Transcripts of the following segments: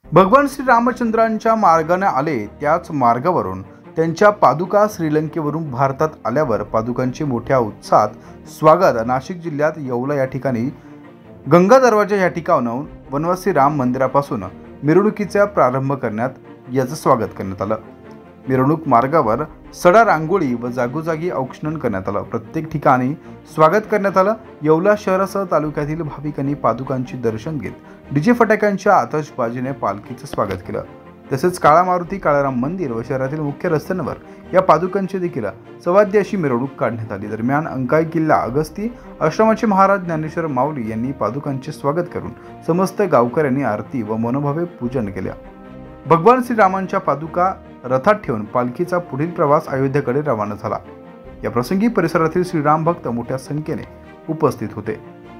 भगवान श्री रामचंद्रांच्या मार्गाने आले त्याच मार्गावरून त्यांच्या पादुका श्रीलंकेवरून भारतात आल्यावर पादुकांचे मोठ्या उत्साहात स्वागत नाशिक जिल्ह्यात येवला या ठिकाणी गंगा दरवाजा या ठिकाणाहून वनवासी राम मंदिरापासून मिरवणुकीचा प्रारंभ करण्यात याचं स्वागत करण्यात आलं। मिरवणूक मार्गावर सडा रांगोळी व जागोजागी औक्षणन करण्यात आलं। प्रत्येक ठिकाणी स्वागत करण्यात आलं। येवला शहरासह तालुक्यातील भाविकांनी पादुकांचे दर्शन घेत डीजे फटाक्यांच्या आतषबाजीने पालखीचं स्वागत केलं। तसेच काळा मारुती काळाराम मंदिर व शहरातील मुख्य रस्त्यांवर या पादुकांची देखील सवाद्य अशी मिरवणूक काढण्यात आली। दरम्यान अंकाई किल्ला अगस्ती आश्रमाचे महाराज ज्ञानेश्वर माऊली यांनी पादुकांचे स्वागत करून समस्त गावकऱ्यांनी आरती व मनोभावे पूजन केले। भगवान श्रीरामांच्या पादुका रथात ठेवून पालखीचा पुढील प्रवास अयोध्येकडे रवाना झाला। या प्रसंगी परिसरातील श्रीराम भक्त मोठ्या संख्येने उपस्थित होते।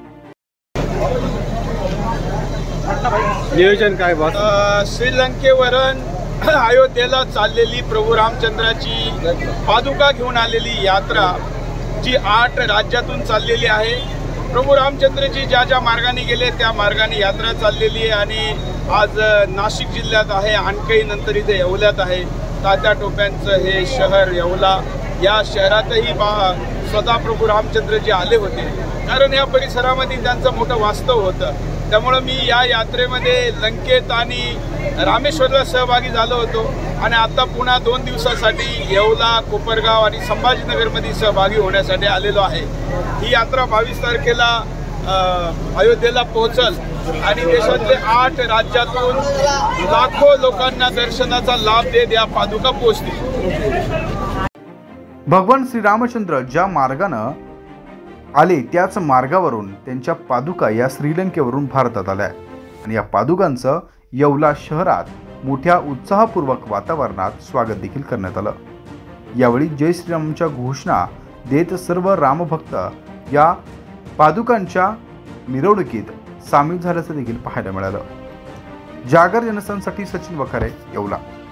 नियोजन काय बॉस? श्रीलंकेवरून अयोध्येला चाललेली प्रभू रामचंद्राची पादुका घेऊन आलेली यात्रा जी 8 राज्यातून चाललेली आहे। प्रभू रामचंद्रजी ज्या ज्या मार्गाने गेले त्या मार्गाने यात्रा चाललेली आहे आणि आज नाशिक जिल्ह्यात आहे, आणखी नंतर इथे येवल्यात आहे। तात्या टोप्यांचं हे शहर येवला, या शहरातही स्वतः प्रभू रामचंद्रजी आले होते, कारण या परिसरामध्ये त्यांचं मोठं वास्तव होतं। त्यामुळे मी या यात्रेमध्ये लंकेत आणि रामेश्वरला सहभागी झालो होतो आणि आता पुन्हा 2 दिवसासाठी येवला, कोपरगाव आणि संभाजीनगरमध्ये सहभागी होण्यासाठी आलेलो आहे। ही यात्रा 22 तारखेला अयोध्येला पोहोचल आणि देशातले 8 राज्यातून लाखो लोकांना दर्शनाचा लाभ देत या पादुका पोहोचतील। भगवान श्री रामचंद्र ज्या मार्गाने आले त्याच मार्गावरून त्यांच्या पादुका या श्रीलंकेवरून भारतात आल्या आणि या पादुकांचं येवला शहरात मोठ्या उत्साहपूर्वक वातावरणात स्वागत देखील करण्यात आलं। यावेळी जय श्रीरामच्या घोषणा देत सर्व रामभक्त या पादुकांच्या मिरवणुकीत सामील झाल्याचं देखील पाहायला मिळालं। जागर जनस्थानसाठी सचिन वखारे, येवला।